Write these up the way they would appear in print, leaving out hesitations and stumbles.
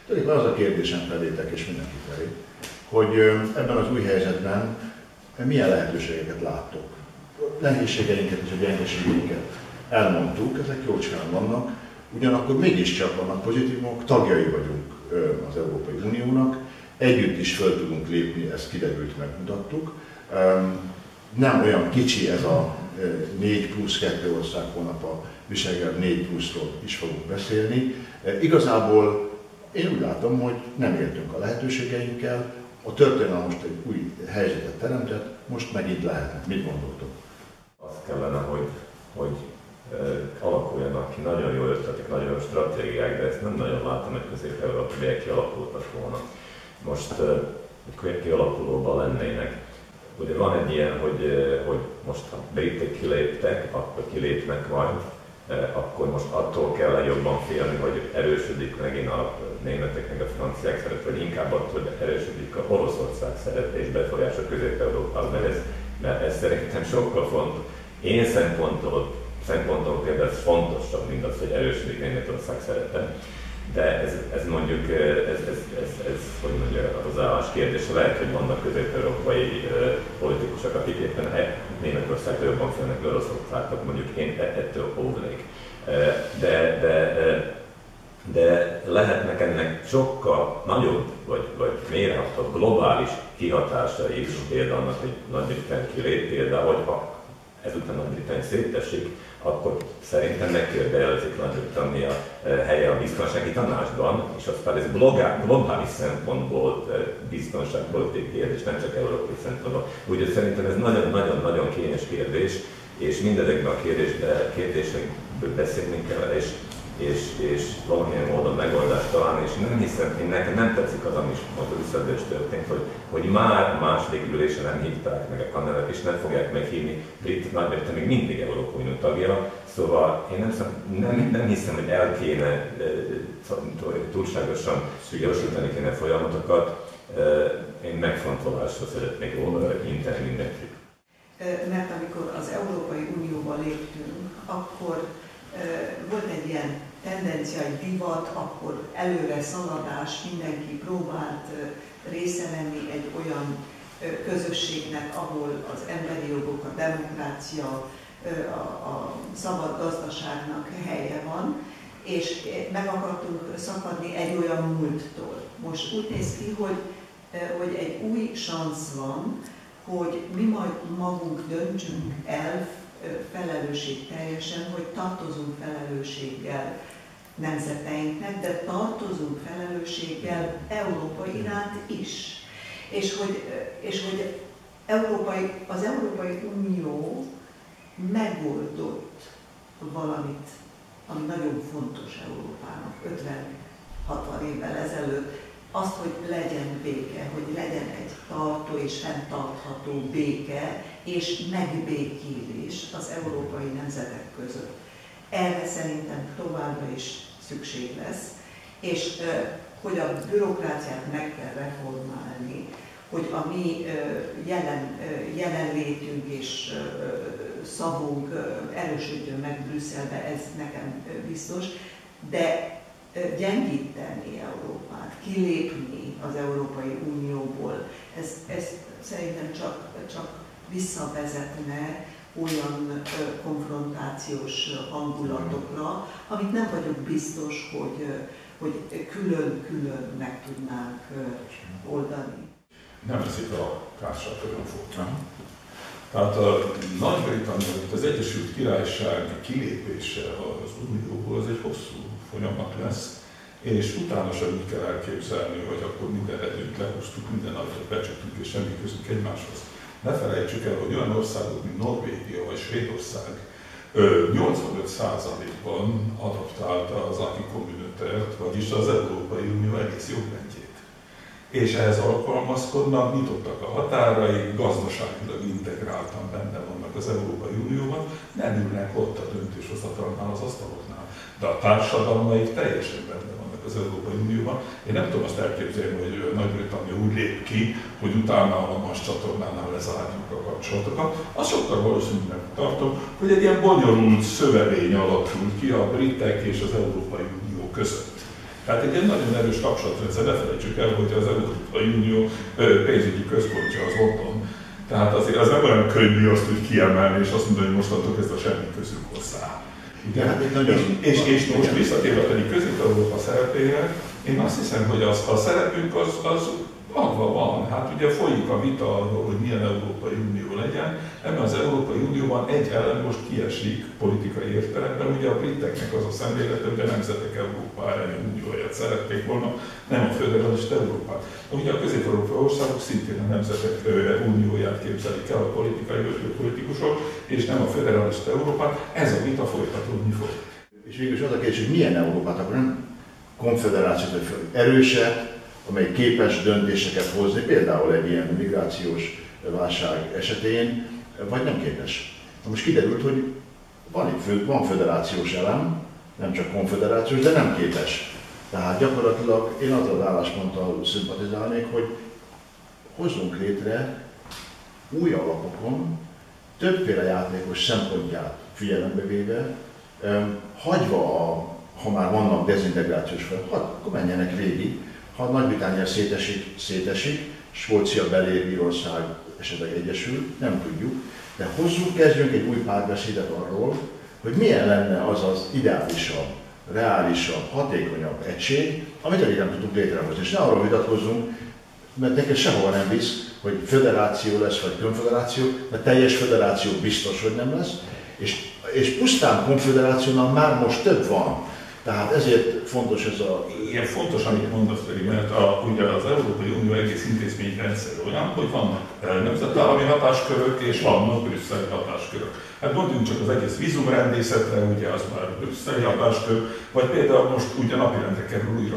Tulajdonképpen az a kérdésem felétek és mindenki felé, hogy ebben az új helyzetben milyen lehetőségeket láttok. Nehézségeinket és a gyengeségeinket elmondtuk, ezek jócskán vannak, ugyanakkor mégiscsak vannak pozitívok, tagjai vagyunk az Európai Uniónak, együtt is föl tudunk lépni, ezt kiderült, megmutattuk. Nem olyan kicsi ez a 4 plusz 2 ország, holnap a Visegrád 4 pluszról is fogunk beszélni. Igazából én úgy látom, hogy nem éltünk a lehetőségeinkkel, a történelem most egy új helyzetet teremtett, most megint lehetne. Mit gondoltok? Azt kellene, hogy alakuljanak ki nagyon jó ötletek, nagyon jó stratégiák, de ezt nem nagyon látom, hogy Közép-Európában kialakultak volna. Most hogy kialakulóban lennének. Ugye van egy ilyen, hogy most ha britek kiléptek, akkor kilépnek majd, akkor most attól kell jobban félni, hogy erősödik megint a németek, meg a franciák szeret, vagy inkább attól, hogy erősödik a Oroszország szerepe és befolyása Közép-Európában, mert ez szerintem sokkal fontos. Én szempontból például ez fontosabb, mint az, hogy erősödik Németország szerepe. De ez mondjuk, hogy mondja, az állás kérdése. Lehet, hogy vannak közép-európai politikusok, akik éppen Németországtól jobban félnek Oroszországtól, mondjuk én ettől óvnék. De lehetnek ennek sokkal nagyobb, vagy mélyrehatóbb globális kihatásai is, például annak, hogy Nagy-Britannia kilép, például, hogy ezután Nagy-Britannia szétesik, akkor szerintem megkérdőjelezik Nagy-Britannia helye a biztonsági tanácsban, és aztán ez globális szempontból biztonságpolitikai kérdés, nem csak európai szempontból. Úgyhogy szerintem ez nagyon-nagyon kényes kérdés, és mindezekben a kérdésekből beszélni kell, és valamilyen módon megoldást találni, és nem hiszem, én nekem nem tetszik az, ami most a Brüsszelben is történt, hogy már második ülésen nem hívták meg a panelek, és nem fogják meghívni Nagy-Britannia még mindig Európai Unió tagja, szóval én nem hiszem, hogy el kéne túlságosan gyorsítani kéne folyamatokat, én megfontolásra szeretnék inteni mindenkit. Mert amikor az Európai Unióba léptünk, akkor volt egy ilyen tendencia, egy divat, akkor előre szaladás, mindenki próbált része venni egy olyan közösségnek, ahol az emberi jogok, a demokrácia, a szabad gazdaságnak helye van, és meg akartunk szakadni egy olyan múlttól. Most úgy néz ki, hogy egy új szansz van, hogy mi majd magunk döntsünk el felelősségteljesen, hogy tartozunk felelősségel nemzeteinknek, de tartozunk felelősséggel Európa iránt is. És hogy az Európai Unió megoldott valamit, ami nagyon fontos Európának 50-60 évvel ezelőtt, azt, hogy legyen béke, hogy legyen egy tartó és fenntartható béke és megbékélés az európai nemzetek között. Erre szerintem továbbra is szükség lesz, és hogy a bürokráciát meg kell reformálni, hogy a mi jelenlétünk és szavunk erősödjön meg Brüsszelbe, ez nekem biztos, de gyengíteni Európát, kilépni az Európai Unióból, ez szerintem csak visszavezetne olyan konfrontációs hangulatokra, amit nem vagyok biztos, hogy külön-külön meg tudnánk oldani. Nem eszik a társadalomfót. Tehát a Nagy-Britannia, az Egyesült Királyság kilépése az Unióból, az egy hosszú folyamat lesz, és utána sem úgy kell elképzelni, hogy akkor minden eredményt lehoztuk, minden nagyot becsuktuk, és semmi közünk egymáshoz. Ne felejtsük el, hogy olyan országok, mint Norvégia vagy Svédország 85%-ban adaptálta az acquis communautaire-t, vagyis az Európai Unió egész jogrendjét. És ehhez alkalmazkodnak, nyitottak a határai, gazdaságilag integráltan benne vannak az Európai Unióban, nem ülnek ott a döntéshozatalnál, az asztaloknál, de a társadalmaik teljesen benne vannak az Európai Unióban. Én nem tudom azt elképzelni, hogy Nagy-Britannia úgy lép ki, hogy utána a Lamas csatornánál lezárjuk a kapcsolatokat. Azt sokkal valószínűleg tartom, hogy egy ilyen bonyolult szövevény alakul ki a britek és az Európai Unió között. Tehát egy nagyon erős kapcsolatrendszer, ne felejtsük el, hogy az Európai Unió pénzügyi központja az otthon. Tehát azért az nem olyan könnyű azt úgy kiemelni, és azt mondani, hogy mostantól kezdve semmi közünk hozzá. És most visszatérve pedig Közép-Európa szerepére, én azt hiszem, hogy a szerepünk az adva van. Hát ugye folyik a vita arról, hogy milyen Európai Unió legyen. Ebben az Európai Unióban egy ellen most kiesik politikai értelemben. Ugye a briteknek az a szemlélete, hogy a nemzetek Európája unióját szerették volna, nem a föderalista Európát. Ugye a közép-európai országok szintén a nemzetek unióját képzelik el, a politikusok, és nem a föderalista Európát. Ez a vita folytatódni fog. És végül is az a kérdés, hogy milyen Európát, akkor nem konfederációt, vagy erőset, amely képes döntéseket hozni, például egy ilyen migrációs válság esetén, vagy nem képes. Most kiderült, hogy van föderációs elem, nem csak konfederációs, de nem képes. Tehát gyakorlatilag én azzal az állásponttal szimpatizálnék, hogy hozzunk létre új alapokon, többféle játékos szempontját figyelembe véve, hagyva, ha már vannak dezintegrációs fel, akkor menjenek végig. Ha Nagy-Britannia szétesik, Skócia belér, Írország esetleg egyesül, nem tudjuk, de kezdjünk egy új párbeszédet arról, hogy milyen lenne az az ideálisabb, reálisabb, hatékonyabb egység, amit eddig nem tudunk létrehozni. És ne arról vitatkozzunk, mert neked sehova nem visz, hogy föderáció lesz, vagy konfederáció, mert teljes föderáció biztos, hogy nem lesz, és pusztán konfederációnál már most több van. Tehát ezért fontos ez a... Igen, fontos, amit mondasz, mert ugye az Európai Unió egész intézményrendszer olyan, hogy vannak nemzetállami hatáskörök és vannak brüsszeli hatáskörök. Hát gondoljunk csak az egész vízumrendészetre, ugye az már brüsszeli hatáskör, vagy például most ugye napirendre kerül újra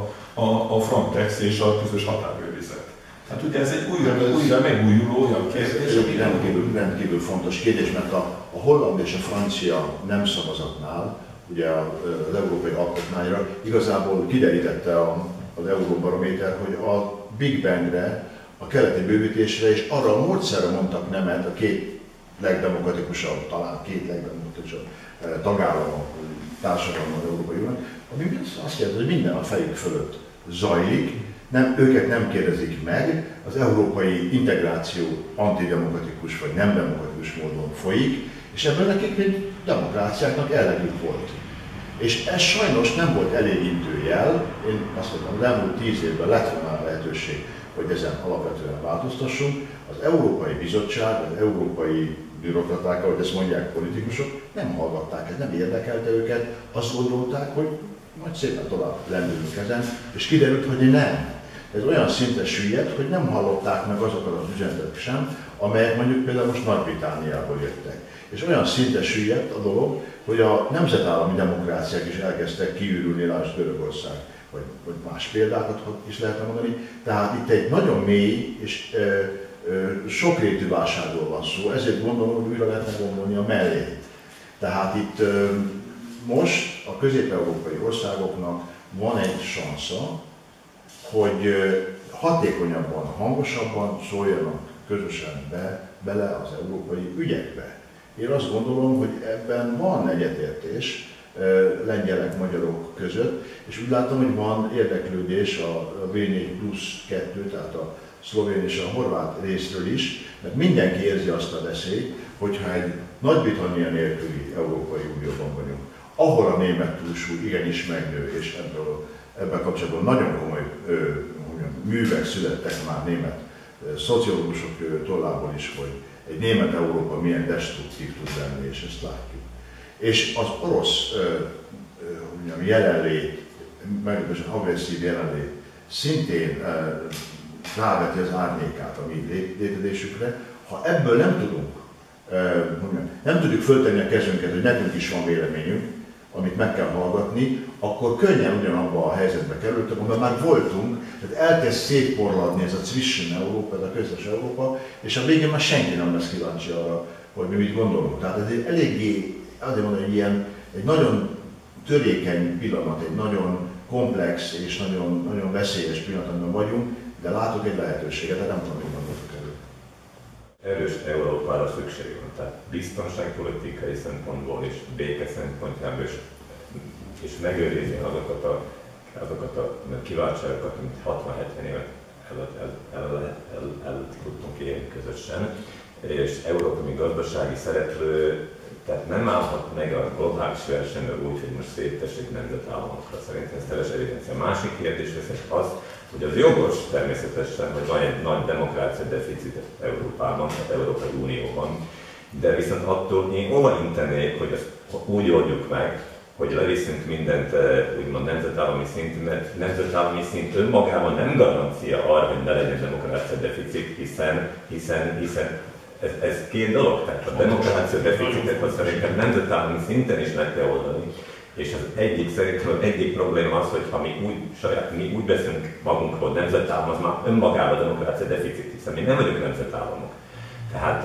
a Frontex és a közös határőrizet. Hát ugye ez egy újra megújuló olyan kérdés. Ez rendkívül fontos kérdés, mert a holland és a francia nem szavazatnál, ugye az európai alkotmányra igazából kiderítette az Euróbarométer, hogy a Big Bangre, a keleti bővítésre és arra a módszerre mondtak nemet a két legdemokratikusabb, talán két legdemokratikusabb tagállam a társadalomban az Európai Uniónak, ami azt jelenti, hogy minden a fejük fölött zajlik, őket nem kérdezik meg, az európai integráció antidemokratikus vagy nem demokratikus módon folyik, és ebben nekik, mint demokráciáknak elegük volt. És ez sajnos nem volt elégítő jel, én azt mondom, az elmúlt 10 évben lett volna lehetőség, hogy ezen alapvetően változtassunk. Az Európai Bizottság, az európai bürokraták, ahogy ezt mondják politikusok, nem hallgatták, ez nem érdekelte őket, azt gondolták, hogy majd szépen tovább lendülünk ezen, és kiderült, hogy nem. Ez olyan szintre süllyedt, hogy nem hallották meg azokat az üzenetek sem, amelyek mondjuk például most Nagy-Britanniából jöttek. És olyan szintre süllyedt a dolog, hogy a nemzetállami demokráciák is elkezdtek kiürülni, lásd Görögország, vagy más példákat is lehetne mondani. Tehát itt egy nagyon mély és sokrétű válságról van szó, ezért gondolom, hogy újra lehetne gondolni a mellét. Tehát itt most a közép-európai országoknak van egy sansza, hogy hatékonyabban, hangosabban szóljanak közösen bele az európai ügyekbe. Én azt gondolom, hogy ebben van egyetértés lengyelek, magyarok között, és úgy látom, hogy van érdeklődés a V4+2, tehát a szlovén és a horvát részről is, mert mindenki érzi azt a veszélyt, hogyha egy Nagy-Britannia nélküli Európai Unióban vagyunk, ahol a német túlsúly igenis megnő, és ebben kapcsolatban nagyon komoly művek születtek már német szociológusok tollából is, hogy egy német Európa milyen destruktív tud lenni, és ezt látjuk. És az orosz jelenlét, meglehetősen agresszív jelenlét szintén ráveti az árnyékát a mi létezésükre. Ha ebből nem tudjuk föltenni a kezünket, hogy nekünk is van véleményünk, amit meg kell hallgatni, akkor könnyen ugyanabba a helyzetbe kerültünk, amiben már voltunk, tehát elkezd szétporladni ez a Zwischen Európa, ez a közös Európa, és a végén már senki nem lesz kíváncsi arra, hogy mi mit gondolunk. Tehát ez egy eléggé, azért mondom, hogy egy nagyon törékeny pillanat, egy nagyon komplex és nagyon, nagyon veszélyes pillanatban vagyunk, de látok egy lehetőséget, de nem tudom, hogy gondoltuk elő. Erős Európára szükség van, tehát biztonságpolitikai szempontból és béke szempontjából és megőrizni azokat a azokat a kiváltságokat, mint 60-70 évet el tudtunk élni közösen, és Európa, mint gazdasági szereplő, tehát nem állhat meg a globális versenyről úgy, hogy most széttessék nemzetállamokra. Szerintem ez teljes evidencia. A másik kérdés az, hogy az jogos természetesen, hogy van egy nagy demokrácia deficit Európában, az Európai Unióban, de viszont attól én óvaintenék, hogy ezt úgy oldjuk meg, hogy leviszünk mindent úgymond nemzetállami szinten, mert nemzetállami szint önmagában nem garancia arra, hogy ne legyen demokrácia deficit, hiszen ez két dolog. Tehát a demokrácia deficitet szerintem nemzetállami szinten is meg kell oldani. És szerintem az egyik probléma az, hogy ha mi úgy beszélünk magunkról, nemzetállam, az már önmagában a demokrácia deficit, hiszen mi nem vagyunk nemzetállamok. Tehát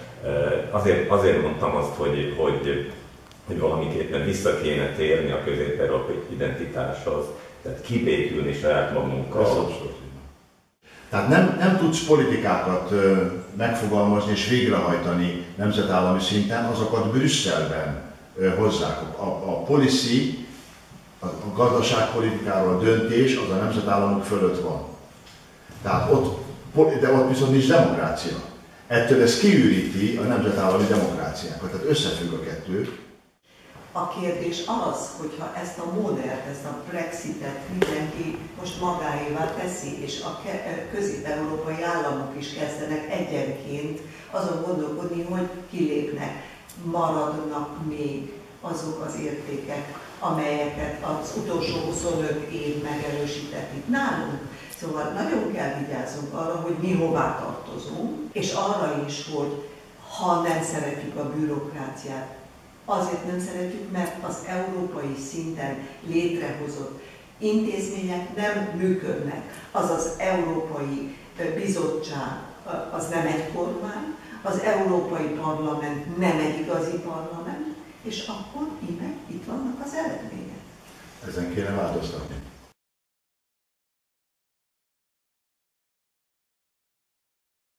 azért mondtam azt, hogy valamiképpen vissza kéne térni a közép-európai identitáshoz, tehát kibékülni saját magunkkal. Tehát nem tudsz politikákat megfogalmazni és végrehajtani nemzetállami szinten, azokat Brüsszelben hozzák. A policy, a gazdaságpolitikáról a döntés az a nemzetállamok fölött van. Tehát de ott viszont nincs demokrácia. Ettől ez kiüríti a nemzetállami demokráciákat, tehát összefügg a kettő. A kérdés az, hogyha ezt a modellt, ezt a Brexitet mindenki most magáévá teszi, és a közép-európai államok is kezdenek egyenként azon gondolkodni, hogy kilépnek, maradnak még azok az értékek, amelyeket az utolsó 25 év megerősített itt nálunk. Szóval nagyon kell vigyázzunk arra, hogy mi hová tartozunk, és arra is, hogy ha nem szeretjük a bürokráciát, azért nem szeretjük, mert az európai szinten létrehozott intézmények nem működnek. Az az Európai Bizottság, az nem egy kormány, az Európai Parlament nem egy igazi parlament, és akkor íme itt vannak az eredmények. Ezen kéne változtatni.